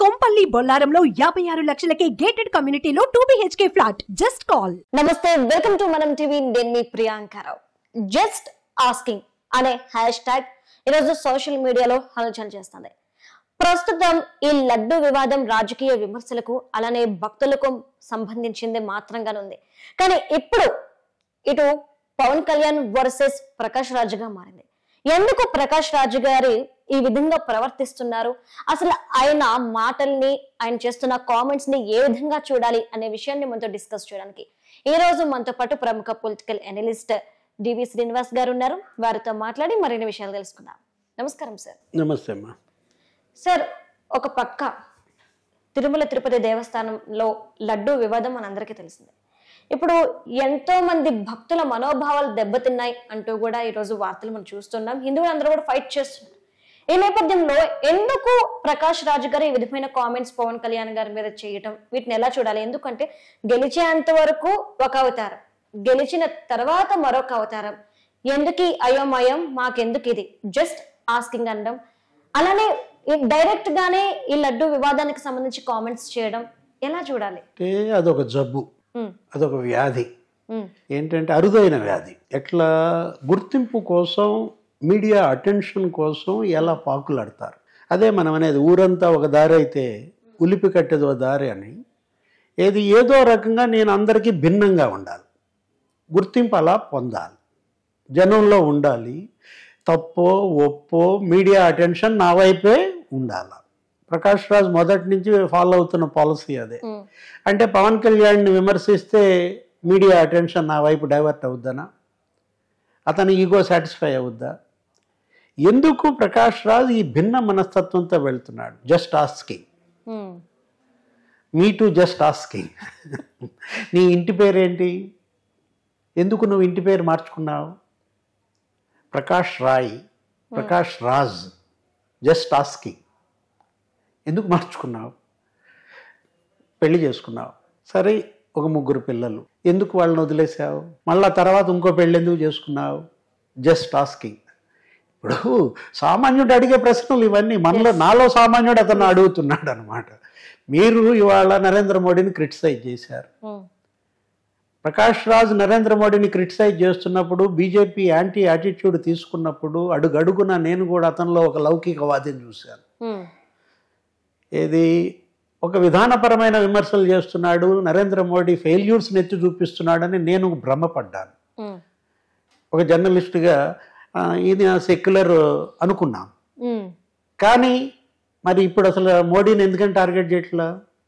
Kompally బొల్లారంలో 56 లక్షలకే gated కమ్యూనిటీలో 2 BHK flat. Just call. నమస్తే, welcome to Manam TV. నేను మీ ప్రియాంకారావు. జస్ట్ ఆస్కింగ్ అనే హ్యాష్ ట్యాగ్ ఈరోజు సోషల్ మీడియాలో హల్చల్ చేస్తుంది. ప్రస్తుతం ఈ లడ్డు వివాదం రాజకీయ విమర్శలకు అలానే భక్తులకు సంబంధించింది మాత్రంగానే ఉంది. కానీ ఇప్పుడు ఇటు పవన్ కళ్యాణ్ వర్సెస్ ప్రకాష్ రాజుగా మారింది. ఎందుకు ప్రకాష్ రాజు గారి ఈ విధంగా ప్రవర్తిస్తున్నారు, అసలు ఆయన మాటల్ని, ఆయన చేస్తున్న కామెంట్స్ ని ఏ విధంగా చూడాలి అనే విషయాన్ని మనతో డిస్కస్ చేయడానికి ఈ రోజు మనతో పాటు ప్రముఖ పొలిటికల్ అనలిస్ట్ డివి శ్రీనివాస్ గారు ఉన్నారు. వారితో మాట్లాడి మరిన్ని విషయాలు తెలుసుకుందాం. నమస్కారం సార్. నమస్తే అమ్మా. సార్, ఒక పక్క తిరుమల తిరుపతి దేవస్థానంలో లడ్డు వివాదం మనందరికీ తెలిసిందే. ఇప్పుడు ఎంతో మంది భక్తుల మనోభావాలు దెబ్బతిన్నాయి అంటూ కూడా ఈరోజు వార్తలు మనం చూస్తున్నాం. హిందువులు అందరూ కూడా ఫైట్ చేస్తున్నారు. ఈ నేపథ్యంలో ఎందుకు ప్రకాష్ రాజు గారు ఈ విధమైన కామెంట్స్ పవన్ కళ్యాణ్ గారి మీద చేయటం, వీటిని ఎలా చూడాలి? ఎందుకంటే గెలిచేంత వరకు ఒక అవతారం, గెలిచిన తర్వాత మరొక అవతారం. ఎందుకు అయోమయం, మాకెందుకు ఇది జస్ట్ ఆస్కింగ్ అనడం, అలానే డైరెక్ట్ గానే ఈ లడ్డు వివాదానికి సంబంధించి కామెంట్స్ చేయడం ఎలా చూడాలి? అదొక జబ్బు, అదొక వ్యాధి. ఏంటంటే అరుదైన వ్యాధి. ఎట్లా గుర్తింపు కోసం, మీడియా అటెన్షన్ కోసం ఎలా పాకులాడతారు. అదే మనం అనేది ఊరంతా ఒక దారి అయితే ఉలిపి కట్టేది ఒక దారి అని. ఏదో రకంగా నేను అందరికీ భిన్నంగా ఉండాలి, గుర్తింపు అలా పొందాలి, జనంలో ఉండాలి. తప్పో ఒప్పో మీడియా అటెన్షన్ నా వైపే ఉండాలి. ప్రకాష్ రాజ్ మొదటి నుంచి ఫాలో అవుతున్న పాలసీ అదే. అంటే పవన్ కళ్యాణ్ని విమర్శిస్తే మీడియా అటెన్షన్ నా వైపు డైవర్ట్ అవుద్దనా, అతని ఈగో సాటిస్ఫై అవుద్దా? ఎందుకు ప్రకాష్ రాజ్ ఈ భిన్న మనస్తత్వంతో వెళ్తున్నాడు? Just asking, me too just asking. నీ ఇంటి పేరేంటి? ఎందుకు నువ్వు ఇంటి పేరు మార్చుకున్నావు? ప్రకాష్ రాయ్, ప్రకాష్ రాజ్. జస్ట్ ఆస్కింగ్ ఎందుకు మార్చుకున్నావు? పెళ్లి చేసుకున్నావు, సరే, ఒక 3 పిల్లలు, ఎందుకు వాళ్ళని వదిలేసావు? మళ్ళా తర్వాత ఇంకో పెళ్ళి ఎందుకు చేసుకున్నావు? Just asking. ఇప్పుడు సామాన్యుడు అడిగే ప్రశ్నలు ఇవన్నీ. నాలో సామాన్యుడు అతను అడుగుతున్నాడు అనమాట. మీరు ఇవాళ నరేంద్ర మోడీని క్రిటిసైజ్ చేశారు. ప్రకాష్ రాజ్ నరేంద్ర మోడీని క్రిటిసైజ్ చేస్తున్నప్పుడు, బీజేపీ యాంటీ యాటిట్యూడ్ తీసుకున్నప్పుడు అడుగడుగున నేను కూడా అతనిలో ఒక లౌకికవాదిని చూశాను. ఏది ఒక విధానపరమైన విమర్శలు చేస్తున్నాడు, నరేంద్ర మోడీ ఫెయిల్యూర్స్ని ఎత్తి చూపిస్తున్నాడని నేను భ్రమపడ్డాను. ఒక జర్నలిస్టుగా ఇది సెక్యులర్ అనుకున్నాం. కానీ మరి ఇప్పుడు అసలు మోడీని ఎందుకని టార్గెట్ చేయట్లా?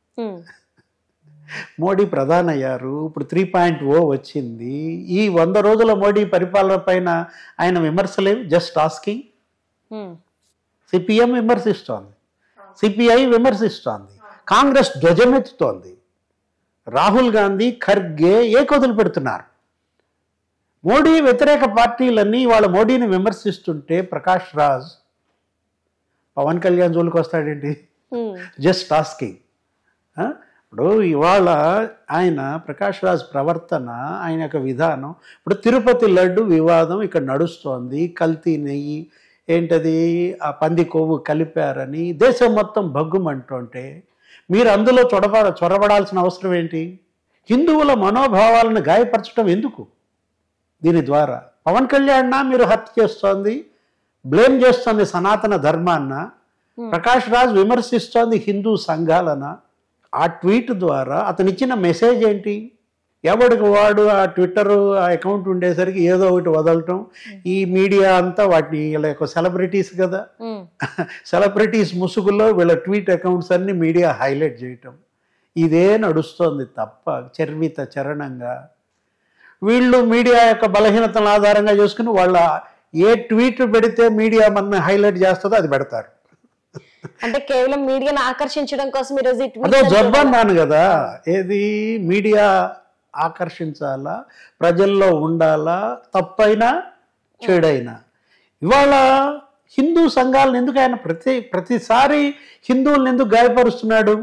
మోడీ ప్రధాని అయ్యారు, ఇప్పుడు 3.0 వచ్చింది. ఈ 100 రోజుల మోడీ పరిపాలన పైన ఆయన విమర్శలేవి. Just asking. సిపిఎం విమర్శిస్తోంది, సిపిఐ విమర్శిస్తోంది, కాంగ్రెస్ ధ్వజమెత్తుతోంది, రాహుల్ గాంధీ, ఖర్గే ఏకొదులు పెడుతున్నారు. మోడీ వ్యతిరేక పార్టీలన్నీ వాళ్ళ మోడీని విమర్శిస్తుంటే ప్రకాష్ రాజ్ పవన్ కళ్యాణ్ జోలికి వస్తాడేంటి? Just asking. ఇప్పుడు ఇవాళ ఆయన ప్రకాష్ రాజ్ ప్రవర్తన, ఆయన యొక్క విధానం, ఇప్పుడు తిరుపతి లడ్డు వివాదం ఇక్కడ నడుస్తోంది. కల్తీ నెయ్యి ఏంటది, ఆ పంది కొవ్వు కలిపారని దేశం మొత్తం భగ్గుమంటుంటే మీరు అందులో చొరబడాల్సిన అవసరం ఏంటి? హిందువుల మనోభావాలను గాయపరచడం ఎందుకు? దీని ద్వారా పవన్ కళ్యాణ్ మీరు హత్య చేస్తోంది, బ్లేమ్ చేస్తోంది సనాతన ధర్మాన్న, ప్రకాష్ రాజ్ విమర్శిస్తోంది హిందూ సంఘాలన. ఆ ట్వీట్ ద్వారా అతను ఇచ్చిన మెసేజ్ ఏంటి? ఎవడికి వాడు ఆ ట్విట్టర్ అకౌంట్ ఉండేసరికి ఏదో ఒకటి వదలటం. ఈ మీడియా అంతా వాటిని వీళ్ళ యొక్క సెలబ్రిటీస్ కదా, సెలబ్రిటీస్ ముసుగుల్లో వీళ్ళ ట్వీట్ అకౌంట్స్ అన్ని మీడియా హైలైట్ చేయటం. ఇదే నడుస్తోంది తప్ప చర్విత చరణంగా. వీళ్ళు మీడియా యొక్క బలహీనతలను ఆధారంగా చేసుకుని వాళ్ళ ఏ ట్వీట్ పెడితే మీడియా మన హైలైట్ చేస్తుందో అది పెడతారు. అంటే కేవలం మీడియాను ఆకర్షించడం కోసం ఈరోజు అదో జబ్బు అన్నాను కదా. ఏది మీడియా ఆకర్షించాలా, ప్రజల్లో ఉండాలా, తప్పైనా చెడైనా. ఇవాళ హిందూ సంఘాలను ఎందుకు ఆయన ప్రతిసారి హిందువులను ఎందుకు గాయపరుస్తున్నాడు?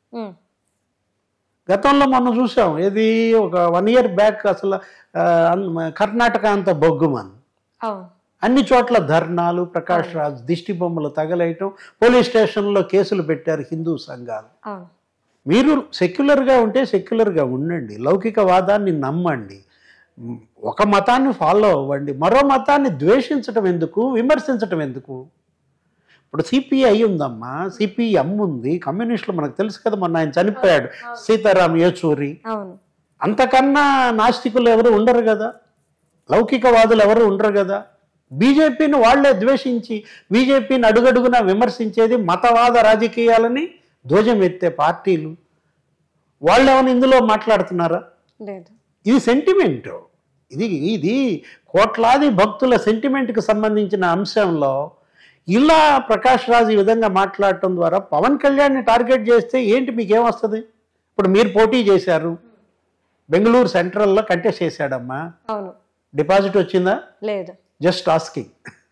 గతంలో మనం చూసాం, ఏది ఒక 1 year బ్యాక్ అసలు కర్ణాటక అంత బొగ్గుమన్ అన్ని చోట్ల ధర్నాలు, ప్రకాష్ రాజ్ దిష్టి బొమ్మలు తగలేయటం, పోలీస్ స్టేషన్లో కేసులు పెట్టారు హిందూ సంఘాలు. మీరు సెక్యులర్గా ఉంటే సెక్యులర్గా ఉండండి, లౌకికవాదాన్ని నమ్మండి, ఒక మతాన్ని ఫాలో అవ్వండి, మరో మతాన్ని ద్వేషించటం ఎందుకు, విమర్శించటం ఎందుకు? ఇప్పుడు సిపిఐ ఉందమ్మా, సిపిఎం ఉంది, కమ్యూనిస్టులు మనకు తెలుసు కదా, మొన్న ఆయన చనిపోయాడు సీతారాం యేచూరి. అంతకన్నా నాస్తికులు ఎవరు ఉండరు కదా, లౌకికవాదులు ఎవరు ఉండరు కదా. బీజేపీని వాళ్లే ద్వేషించి బీజేపీని అడుగడుగునా విమర్శించేది మతవాద రాజకీయాలని ధ్వజం ఎత్తే పార్టీలు. వాళ్ళు ఏమైనా ఇందులో మాట్లాడుతున్నారా? ఇది సెంటిమెంట్, ఇది కోట్లాది భక్తుల సెంటిమెంట్కి సంబంధించిన అంశంలో ఇలా ప్రకాష్ రాజ్ ఈ విధంగా మాట్లాడటం ద్వారా పవన్ కళ్యాణ్ని టార్గెట్ చేస్తే ఏంటి మీకేమొస్తుంది? ఇప్పుడు మీరు పోటీ చేశారు, బెంగళూరు సెంట్రల్లో కంటెస్ట్ చేశాడమ్మా, డిపాజిట్ వచ్చిందా? లేదు. Just asking.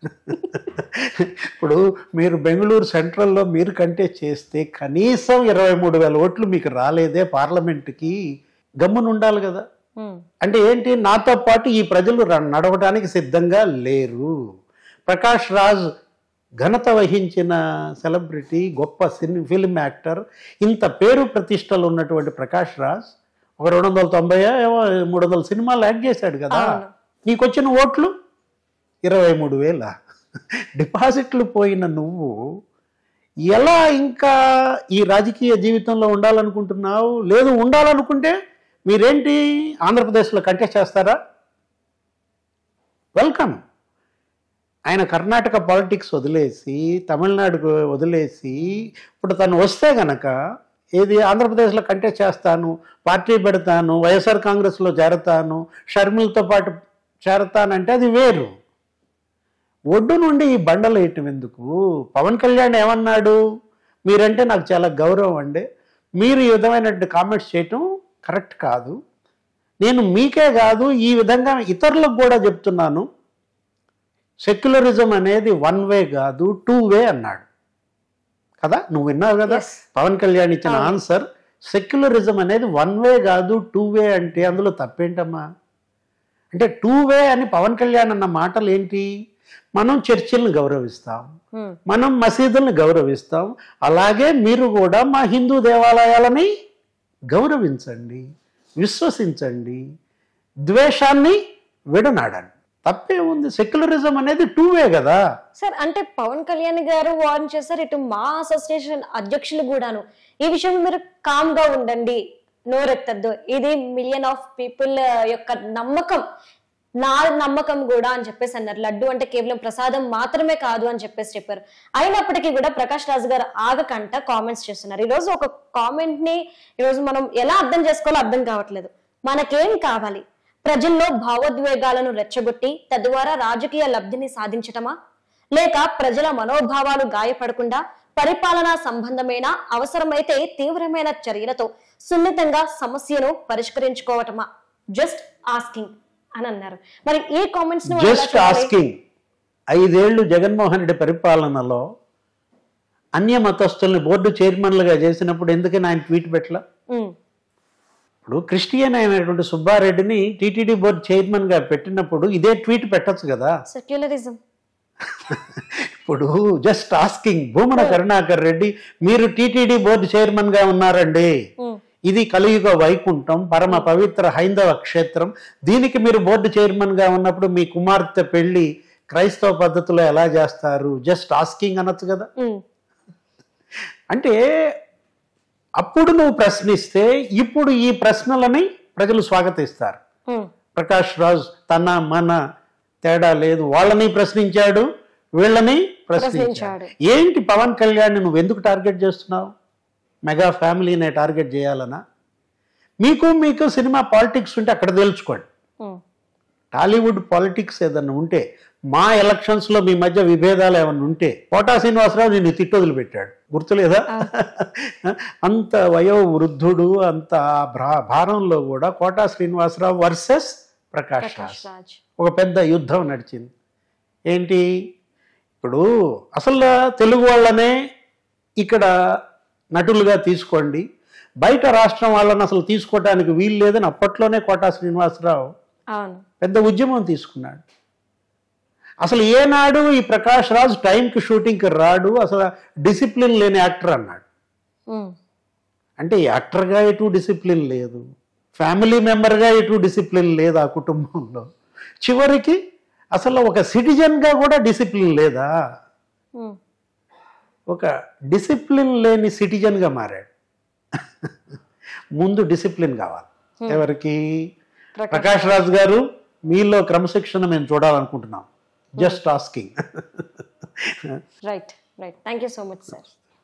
ఇప్పుడు మీరు బెంగళూరు సెంట్రల్లో మీరు కంటెస్ట్ చేస్తే కనీసం 23,000 ఓట్లు మీకు రాలేదే పార్లమెంట్కి, గమ్మున ఉండాలి కదా. అంటే ఏంటి, నాతో పాటు ఈ ప్రజలు నడవడానికి సిద్ధంగా లేరు. ప్రకాష్ రాజ్ ఘనత వహించిన సెలబ్రిటీ, గొప్ప ఫిల్మ్ యాక్టర్, ఇంత పేరు ప్రతిష్టలు ఉన్నటువంటి ప్రకాష్ రాజ్ ఒక 290 300 సినిమాలు యాక్ట్ చేశాడు కదా. నీకొచ్చిన ఓట్లు 23,000. డిపాజిట్లు పోయిన నువ్వు ఎలా ఇంకా ఈ రాజకీయ జీవితంలో ఉండాలనుకుంటున్నావు? లేదు, ఉండాలనుకుంటే మీరేంటి ఆంధ్రప్రదేశ్లో కంటెస్ట్ చేస్తారా? వెల్కమ్. ఆయన కర్ణాటక పాలిటిక్స్ వదిలేసి, తమిళనాడుకు వదిలేసి, ఇప్పుడు తను వస్తే గనక ఏది ఆంధ్రప్రదేశ్లో కంటెస్ట్ చేస్తాను, పార్టీ పెడతాను, వైఎస్ఆర్ కాంగ్రెస్లో చేరతాను, షర్మిలతో పాటు చేరతానంటే అది వేరు. ఒడ్డు నుండి ఈ బండలు వేయటం ఎందుకు? పవన్ కళ్యాణ్ ఏమన్నాడు, మీరంటే నాకు చాలా గౌరవం అండి, మీరు ఈ విధమైనటువంటి కామెంట్స్ చేయటం కరెక్ట్ కాదు, నేను మీకే కాదు ఈ విధంగా ఇతరులకు కూడా చెప్తున్నాను, సెక్యులరిజం అనేది 1 వే కాదు 2 వే అన్నాడు కదా. నువ్వు విన్నావు కదా పవన్ కళ్యాణ్ ఇచ్చిన ఆన్సర్. సెక్యులరిజం అనేది 1 వే కాదు 2 వే అంటే అందులో తప్పేంటమ్మా? అంటే 2 వే అని పవన్ కళ్యాణ్ అన్న మాటలు ఏంటి? మనం చర్చిలను గౌరవిస్తాం, మనం మసీదులను గౌరవిస్తాం, అలాగే మీరు కూడా మా హిందూ దేవాలయాలని గౌరవించండి, విశ్వసించండి, ద్వేషాన్ని విడనాడండి. తప్పే ఉంది. సెక్యులరిజం అనేది 2 వే కదా సార్. అంటే పవన్ కళ్యాణ్ గారు వార్న్ చేశారు, ఇటు మా అసోసియేషన్ అధ్యక్షులు కూడాను ఈ విషయం మీరు కామ్ గా ఉండండి, నోరెత్తద్దు, ఇది మిలియన్ ఆఫ్ పీపుల్ యొక్క నమ్మకం, నా నమ్మకం కూడా అని చెప్పేసి అన్నారు. లడ్డు అంటే కేవలం ప్రసాదం మాత్రమే కాదు అని చెప్పారు. అయినప్పటికీ కూడా ప్రకాష్ రాజ్ గారు ఆగకంట కామెంట్స్ చేస్తున్నారు. ఈరోజు ఒక కామెంట్ ని ఈరోజు మనం ఎలా అర్థం చేసుకోవాలో అర్థం కావట్లేదు. మనకేం కావాలి? ప్రజల్లో భావోద్వేగాలను రెచ్చగొట్టి తద్వారా రాజకీయ లబ్ధిని సాధించటమా, లేక ప్రజల మనోభావాలు గాయపడకుండా పరిపాలనా సంబంధమైన అవసరమైతే తీవ్రమైన చర్యలతో సున్నితంగా సమస్యను పరిష్కరించుకోవటమా? జస్ట్ ఆస్కింగ్ అని అన్నారు. మరి ఈ కామెంట్స్ జస్ట్ ఆస్కింగ్ 5 ఏళ్లు జగన్మోహన్ రెడ్డి పరిపాలనలో అన్య మతస్థుల్ని బోర్డు చైర్మన్లుగా చేసినప్పుడు ఎందుకని ఆయన ట్వీట్ పెట్టలా? ఇప్పుడు క్రిస్టియన్ అయినటువంటి సుబ్బారెడ్డిని టీటీడీ బోర్డు చైర్మన్ గా పెట్టినప్పుడు ఇదే ట్వీట్ పెట్టచ్చు కదా. సెక్యులరిజం. ఇప్పుడు జస్ట్ ఆస్కింగ్ భూమన కరుణాకర్ రెడ్డి, మీరు టీటీడీ బోర్డు చైర్మన్ గా ఉన్నారండి, ఇది కలియుగ వైకుంఠం, పరమ పవిత్ర హైందవ క్షేత్రం, దీనికి మీరు బోర్డు చైర్మన్ గా ఉన్నప్పుడు మీ కుమార్తె పెళ్లి క్రైస్తవ పద్ధతిలో ఎలా చేస్తారు? జస్ట్ ఆస్కింగ్ అనొచ్చు కదా. అంటే అప్పుడు నువ్వు ప్రశ్నిస్తే ఇప్పుడు ఈ ప్రశ్నలని ప్రజలు స్వాగతిస్తారు. ప్రకాష్ రాజ్ తన మన తేడా లేదు, వాళ్ళని ప్రశ్నించాడు, వీళ్ళని ప్రశ్నించాడు. ఏంటి పవన్ కళ్యాణ్ నువ్వు ఎందుకు టార్గెట్ చేస్తున్నావు? మెగా ఫ్యామిలీనే టార్గెట్ చేయాలనా? మీకు సినిమా పాలిటిక్స్ ఉంటే అక్కడ తేల్చుకోండి. టాలీవుడ్ పాలిటిక్స్ ఏదన్నా ఉంటే, మా ఎలక్షన్స్లో మీ మధ్య విభేదాలు ఏమన్నా ఉంటే, కోటా శ్రీనివాసరావు నిన్ను తిట్టొదిలి పెట్టాడు, గుర్తులేదా? అంత వయోవృద్ధుడు, అంత భారంలో కూడా కోటా శ్రీనివాసరావు వర్సెస్ ప్రకాష్ రాజ్ ఒక పెద్ద యుద్ధం నడిచింది. ఏంటి ఇప్పుడు అసలు తెలుగు వాళ్ళనే ఇక్కడ నటులుగా తీసుకోండి, బయట రాష్ట్రం వాళ్ళని అసలు తీసుకోవడానికి వీలు లేదని అప్పట్లోనే కోటా శ్రీనివాసరావు పెద్ద ఉద్యమం తీసుకున్నాడు. అసలు ఏనాడు ఈ ప్రకాష్ రాజ్ టైంకి షూటింగ్కి రాడు, అసలు డిసిప్లిన్ లేని యాక్టర్ అన్నాడు. అంటే యాక్టర్గా ఎటు డిసిప్లిన్ లేదు, ఫ్యామిలీ మెంబర్గా ఎటు డిసిప్లిన్ లేదు ఆ కుటుంబంలో. చివరికి అసలు ఒక సిటిజన్గా కూడా డిసిప్లిన్ లేదా, ఒక డిసిప్లిన్ లేని సిటిజన్గా మారాడు. ముందు డిసిప్లిన్ కావాలి ఎవరికి? ప్రకాష్ రాజ్ గారు, మీలో క్రమశిక్షణ మేము చూడాలనుకుంటున్నాం. Just asking. Right. Thank you so much sir.